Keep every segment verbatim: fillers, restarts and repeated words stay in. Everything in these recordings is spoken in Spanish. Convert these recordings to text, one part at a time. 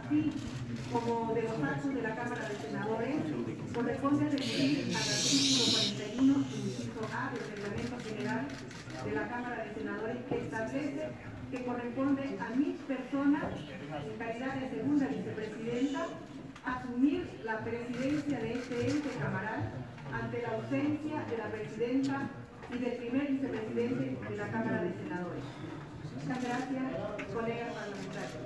así como de los actos de la Cámara de Senadores, corresponde recurrir al artículo cuarenta y uno, inciso A del Reglamento General de la Cámara de Senadores, que establece que corresponde a mi persona, en calidad de segunda vicepresidenta, asumir la presidencia de este ente camaral ante la ausencia de la presidenta y del primer vicepresidente de la Cámara de Senadores. Muchas gracias, colegas parlamentarios.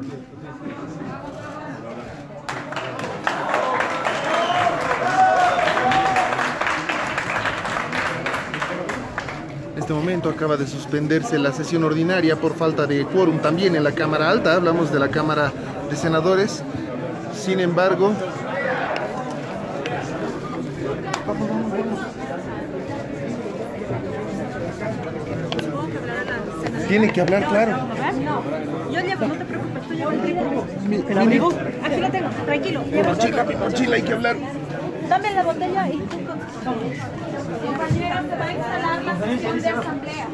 En este momento acaba de suspenderse la sesión ordinaria por falta de quórum también en la Cámara Alta. Hablamos de la Cámara de Senadores. Sin embargo, tiene que hablar, claro. No, yo llevo, no te preocupes, tú llevas el trípode. ¿El amigo? Aquí lo tengo, tranquilo. Mi mochila, mi mochila, hay que hablar. Dame la botella y tú con... Compañeros, se va a instalar la sesión de asamblea.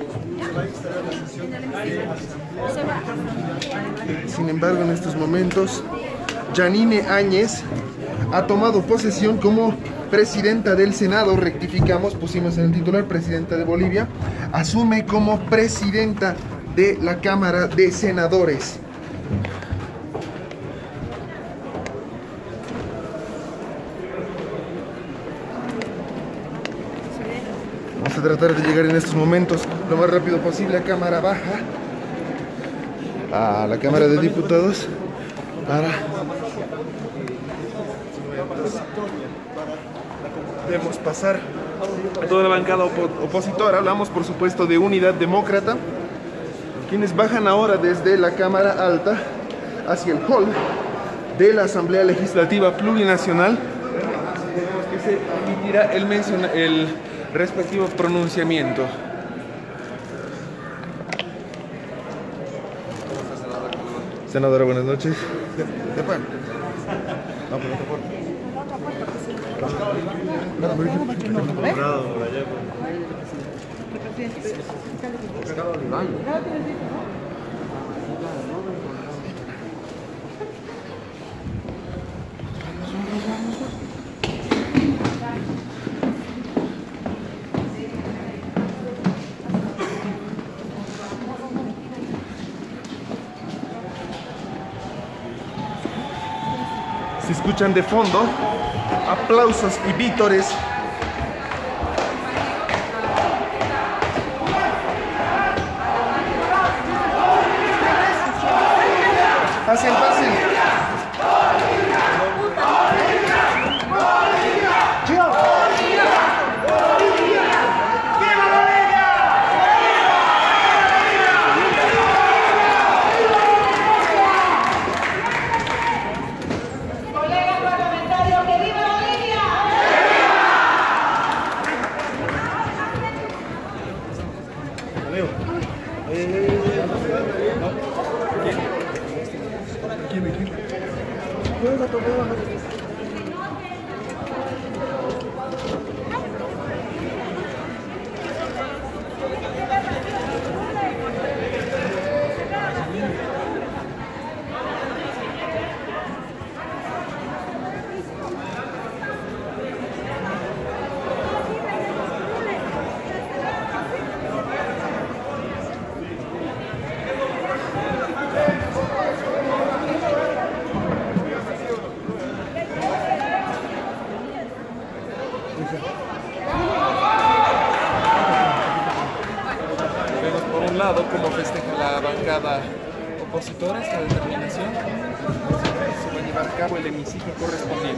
Se va. Sin embargo, en estos momentos, Yanine Áñez ha tomado posesión como presidenta del Senado. Rectificamos, pusimos en el titular presidenta de Bolivia. Asume como presidenta de la Cámara de Senadores. Vamos a tratar de llegar en estos momentos lo más rápido posible a Cámara Baja, a la Cámara de Diputados, para podemos pasar a toda la bancada opo opositora. Hablamos, por supuesto, de Unidad Demócrata, quienes bajan ahora desde la Cámara Alta hacia el hall de la Asamblea Legislativa Plurinacional. Tenemos que se emitirá el, menciona el respectivo pronunciamiento. Senadora, buenas noches. ¿De, de pan? No, por otra puerta. Se escuchan de fondo aplausos y vítores. Pasen, pasen. Vemos por un lado cómo festeja la bancada opositora esta determinación. Se va a llevar a cabo el hemiciclo correspondiente.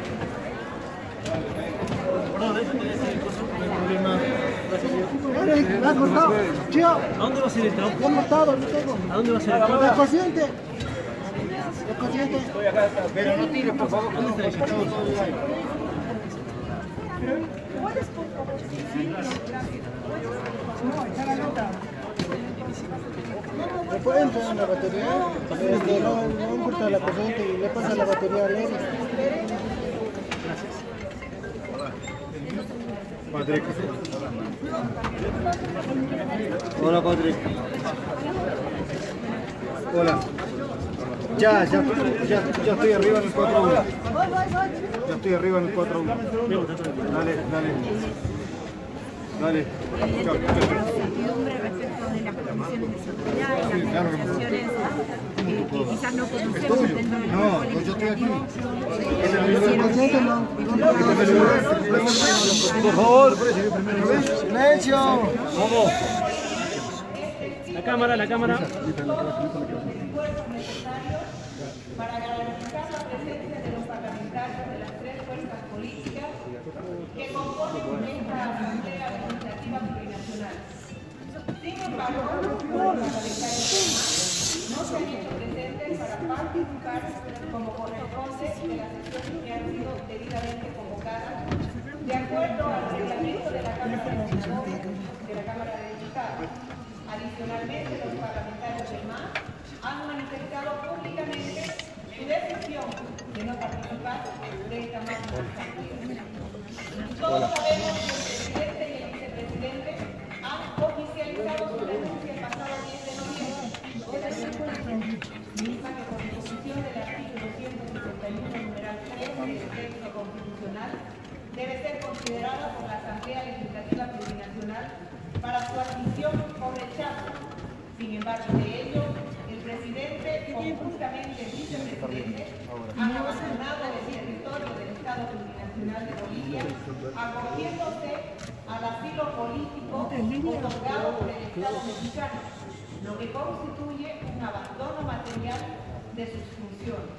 ¿Me has cortado? Chío. ¿A dónde va a ser el trabajo? ¿Cómo estado? ¿A dónde va a ser el trabajo? El consciente. El consciente. Estoy acá, pero no tires, por favor. ¿Dónde está el diputado? ¿Puedes, por favor? Sí, gracias. ¿Le puede entrar en la batería? Este, no, no importa la corriente y le pasa la batería a Lery. Gracias. Patrick. Hola, Patrick. Hola. Ya, ya, ya, ya estoy arriba en el cuatro uno. Ya estoy arriba en el cuatro uno. Dale, dale. Dale. Evidentemente la incertidumbre respecto de las condiciones de seguridad y las negociaciones eh, que quizás no conocemos dentro del marco legislativo. Por favor, silencio. Vamos. La cámara, la cámara. Para garantizar la presencia de los parlamentarios de las tres fuerzas políticas que componen esta Asamblea Legislativa Plurinacional. Sin embargo, los parlamentarios no se han hecho presentes para participar como corresponde de las sesiones que han sido debidamente convocadas de acuerdo al reglamento de la Cámara de Senadores de la Cámara de Diputados. Adicionalmente, los parlamentarios del M A S han manifestado públicamente su decisión de no participar de esta magna asamblea. Todos sabemos que el presidente y el vicepresidente han oficializado su renuncia el pasado diez de noviembre de la misma que por disposición del artículo ciento sesenta y uno, numeral tres del texto constitucional, debe ser considerada por la Asamblea Legislativa Plurinacional para su admisión o rechazo. Sin embargo, de ello, el presidente, conjuntamente el vicepresidente, han abandonado el territorio del Estado Plurinacional de Bolivia, acogiéndose al asilo político otorgado por el Estado mexicano, lo que constituye un abandono material de sus funciones.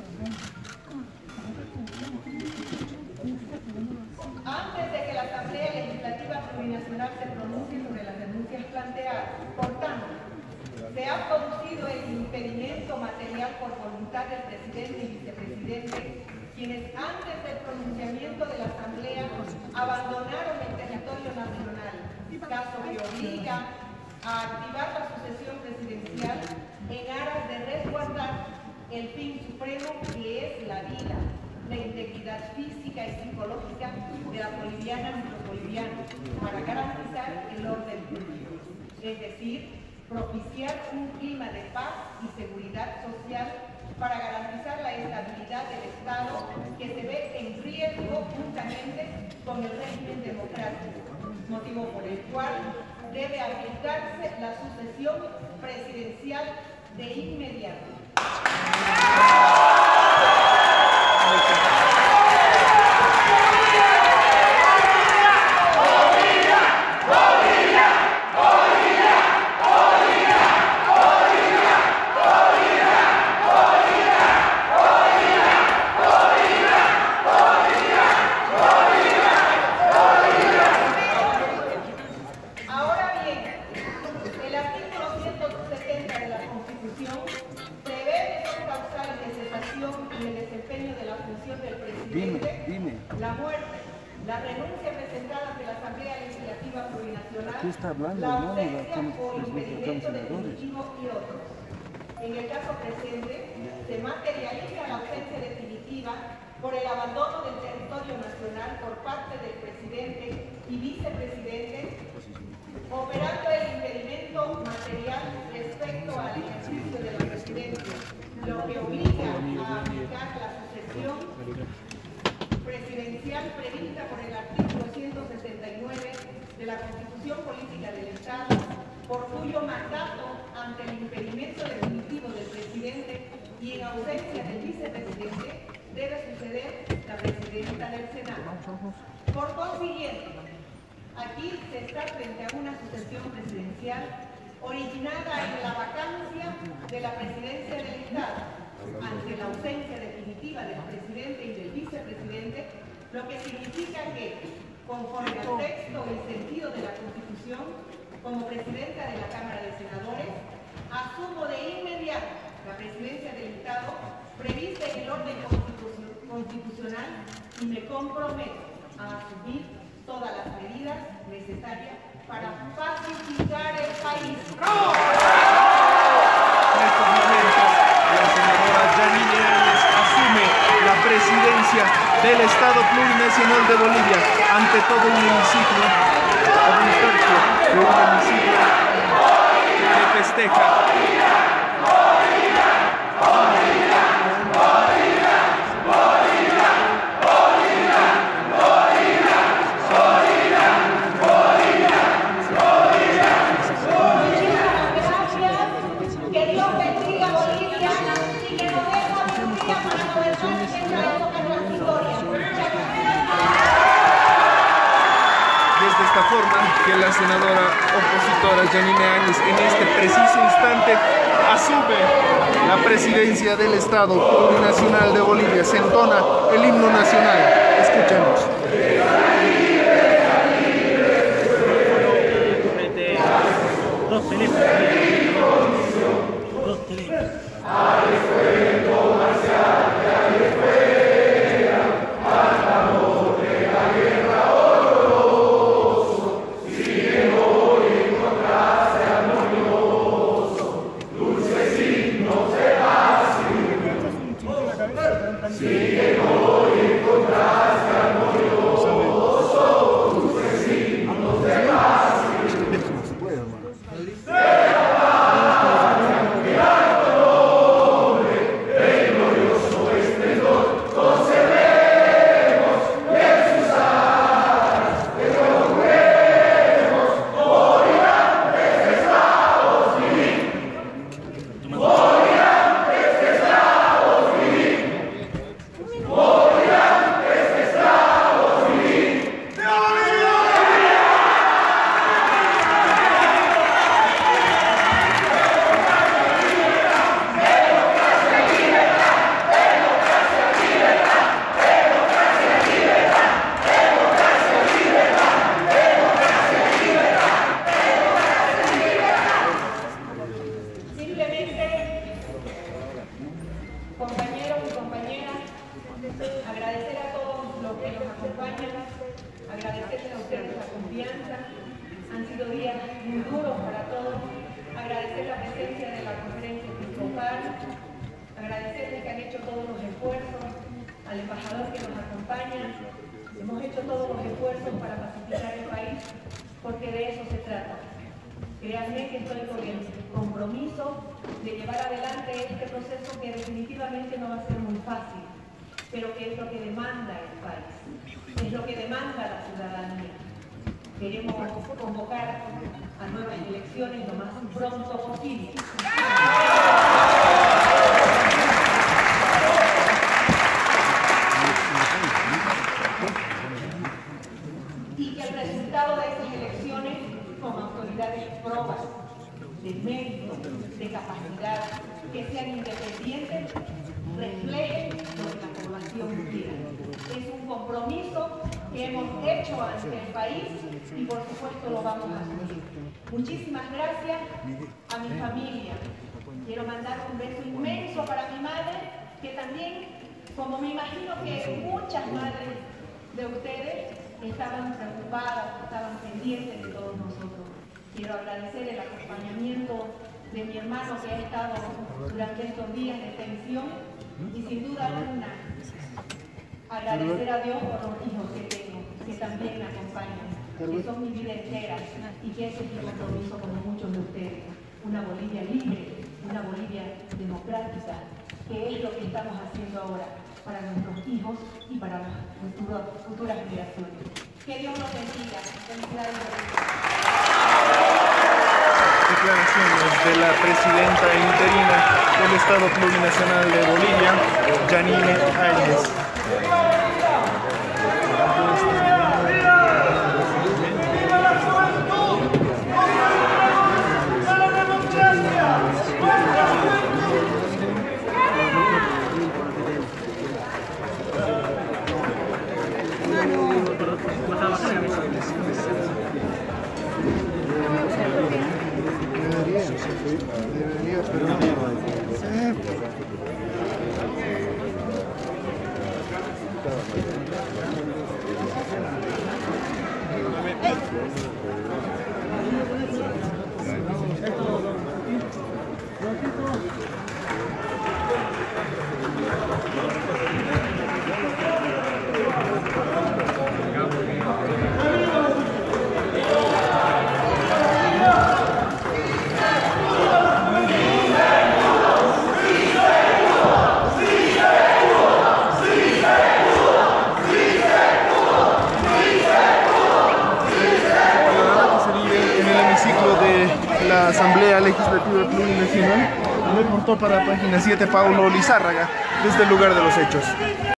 Antes de que la Asamblea Legislativa Plurinacional se pronuncie sobre las denuncias planteadas, por tanto, se ha producido el impedimento material por voluntad del presidente y vicepresidente, quienes antes del pronunciamiento de la Asamblea abandonaron el territorio nacional, caso que obliga a activar la sucesión presidencial en aras de resguardar el fin supremo que es la vida, la integridad física y psicológica de las bolivianas y los bolivianos para garantizar el orden público, es decir, propiciar un clima de paz y seguridad social para garantizar la estabilidad del Estado que se ve en riesgo juntamente con el régimen democrático, motivo por el cual debe aplicarse la sucesión presidencial de inmediato. La muerte, la renuncia presentada ante la Asamblea Legislativa Plurinacional, la ausencia o impedimento definitivo y otros. En el caso presente, se materializa la ausencia definitiva por el abandono del territorio nacional por parte del presidente y vicepresidente, operando el impedimento material respecto al ejercicio de la presidencia, lo que obliga a aplicar la sucesión presidencial prevista por el artículo ciento sesenta y nueve de la Constitución Política del Estado, por cuyo mandato ante el impedimento definitivo del presidente y en ausencia del vicepresidente debe suceder la presidenta del Senado. Por consiguiente, aquí se está frente a una sucesión presidencial originada en la vacancia de la presidencia del Estado, ante la ausencia definitiva del presidente y del vicepresidente, lo que significa que, conforme al texto y sentido de la Constitución, como presidenta de la Cámara de Senadores, asumo de inmediato la presidencia del Estado prevista en el orden constitucional y me comprometo a asumir todas las medidas necesarias para pacificar el país. Presidencia del Estado Plurinacional de Bolivia ante todo un hemiciclo, un tercio de un hemiciclo que festeja Que la senadora opositora Yanine Áñez en este preciso instante asume la presidencia del Estado Plurinacional de Bolivia. Se entona el himno nacional. Escuchemos. Dos teléfonos. Dos teléfonos. Agradecerles que han hecho todos los esfuerzos, al embajador que nos acompaña. Hemos hecho todos los esfuerzos para pacificar el país, porque de eso se trata. Créanme que estoy con el compromiso de llevar adelante este proceso que definitivamente no va a ser muy fácil, pero que es lo que demanda el país, es lo que demanda la ciudadanía. Queremos convocar a nuevas elecciones lo más pronto posible. Y que el resultado de esas elecciones, con autoridades probas, de mérito, de capacidad, que sean independientes, reflejen lo que la población quiere. Es un compromiso que hemos hecho ante el país y por supuesto lo vamos a asumir. Muchísimas gracias a mi familia. Quiero mandar un beso inmenso para mi madre, que también, como me imagino que muchas madres de ustedes, estaban preocupadas, estaban pendientes de todos nosotros. Quiero agradecer el acompañamiento de mi hermano que ha estado durante estos días de tensión y sin duda alguna agradecer a Dios por los hijos que tengo, que también me acompañan, que son mi vida entera y que ese es mi compromiso como muchos de ustedes. Una Bolivia libre, una Bolivia democrática, que es lo que estamos haciendo ahora para nuestros hijos y para las futuras, futuras generaciones. Que Dios los bendiga. Felicidades. Declaraciones de la presidenta interina del Estado Plurinacional de Bolivia, Yanine Áñez. Debería, pero no. Yeah. la Asamblea Legislativa Plurinacional. Reportó para Página siete Paulo Lizárraga desde el lugar de los hechos.